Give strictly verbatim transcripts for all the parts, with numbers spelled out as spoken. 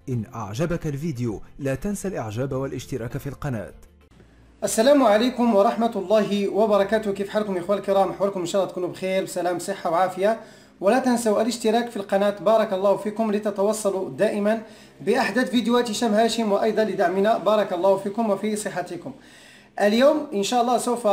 إن أعجبك الفيديو لا تنسى الإعجاب والاشتراك في القناة. السلام عليكم ورحمة الله وبركاته. كيف حالكم يا إخوان الكرام؟ أحوالكم إن شاء الله تكونوا بخير بسلام صحة وعافية، ولا تنسوا الاشتراك في القناة بارك الله فيكم لتتوصلوا دائما بأحدث فيديوهات هشام هاشم، وأيضا لدعمنا بارك الله فيكم وفي صحتكم. اليوم إن شاء الله سوف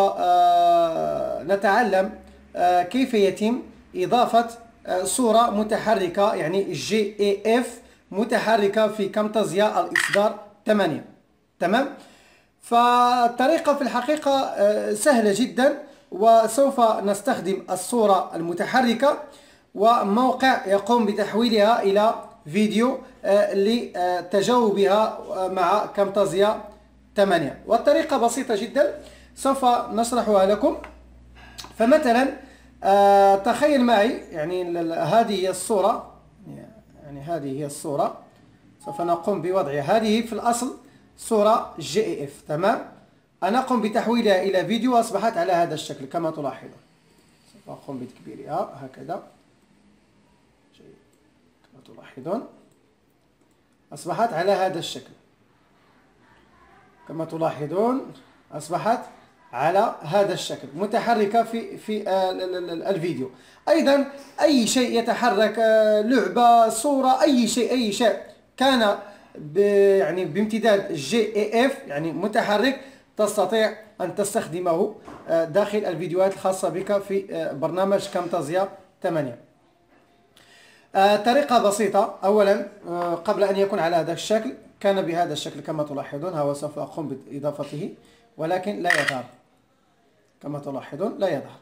نتعلم كيف يتم إضافة صورة متحركة يعني جي اي اف متحركة في كامتازيا الإصدار ثمانية. تمام؟ فالطريقة في الحقيقة سهلة جدا، وسوف نستخدم الصورة المتحركة وموقع يقوم بتحويلها إلى فيديو لتجاوبها مع كامتازيا ثمانية. والطريقة بسيطة جدا سوف نشرحها لكم. فمثلا تخيل معي يعني هذه هي الصورة، يعني هذه هي الصورة سوف نقوم بوضعها. هذه في الأصل صورة جي اي اف. تمام؟ أنا أقوم بتحويلها إلى فيديو وأصبحت على هذا الشكل كما تلاحظون. سوف أقوم بتكبيرها هكذا كما تلاحظون، أصبحت على هذا الشكل كما تلاحظون، أصبحت على هذا الشكل متحركة في في الفيديو. أيضا أي شيء يتحرك، لعبة، صورة، أي شيء أي شيء كان يعني بامتداد جي اي اف يعني متحرك تستطيع أن تستخدمه داخل الفيديوهات الخاصة بك في برنامج كامتازيا ثمانية. طريقة بسيطة. أولا قبل أن يكون على هذا الشكل كان بهذا الشكل كما تلاحظون. هو سوف أقوم بإضافته ولكن لا يظهر كما تلاحظون، لا يظهر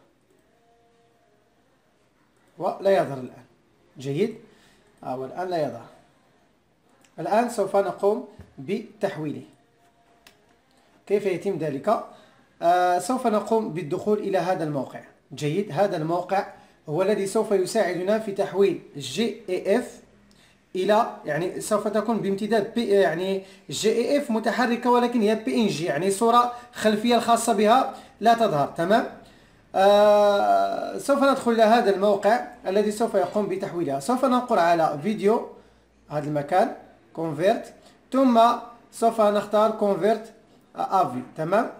ولا يظهر الآن. جيد. أو الآن لا يظهر. الآن سوف نقوم بتحويله. كيف يتم ذلك؟ آه سوف نقوم بالدخول إلى هذا الموقع. جيد. هذا الموقع هو الذي سوف يساعدنا في تحويل جي اي اف إلى يعني سوف تكون بامتداد بي يعني جي اي اف متحركة، ولكن هي بي ان جي يعني صورة خلفية الخاصة بها لا تظهر. تمام؟ آه سوف ندخل إلى هذا الموقع الذي سوف يقوم بتحويلها. سوف ننقر على فيديو هذا المكان convert، ثم سوف نختار convert افي. تمام؟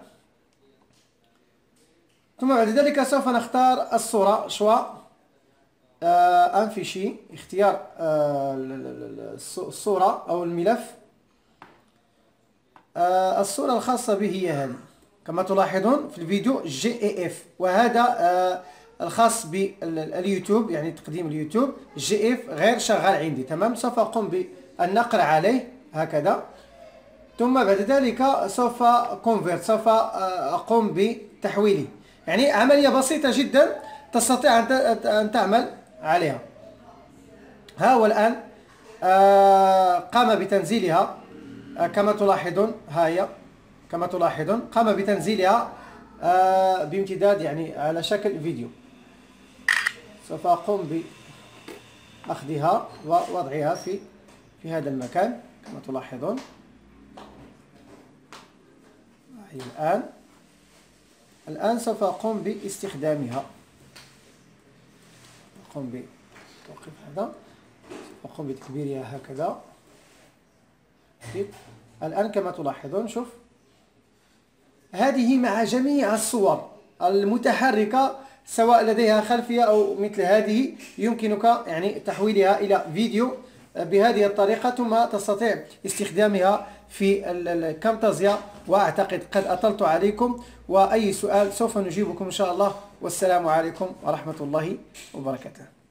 ثم بعد ذلك سوف نختار الصورة شوا ان فيشي، اختيار آه الصورة او الملف. آه الصورة الخاصة به هي هذه كما تلاحظون في الفيديو جي اي اف، وهذا آه الخاص باليوتيوب يعني تقديم اليوتيوب. جي اف غير شغال عندي. تمام؟ سوف اقوم بالنقر عليه هكذا، ثم بعد ذلك سوف كونفيرت، سوف اقوم بتحويله. يعني عملية بسيطة جدا تستطيع ان تعمل عليها. ها هو الان قام بتنزيلها كما تلاحظون. ها هي كما تلاحظون قام بتنزيلها بامتداد يعني على شكل فيديو. سوف أقوم بأخذها ووضعها في في هذا المكان كما تلاحظون. هي الآن الآن سوف أقوم باستخدامها. أقوم بتوقيف هذا، أقوم بتكبيرها هكذا. الآن كما تلاحظون شوف، هذه مع جميع الصور المتحركة سواء لديها خلفية أو مثل هذه يمكنك يعني تحويلها إلى فيديو بهذه الطريقة، ثم تستطيع استخدامها في الكامتازيا. وأعتقد قد أطلت عليكم، وأي سؤال سوف نجيبكم إن شاء الله. والسلام عليكم ورحمة الله وبركاته.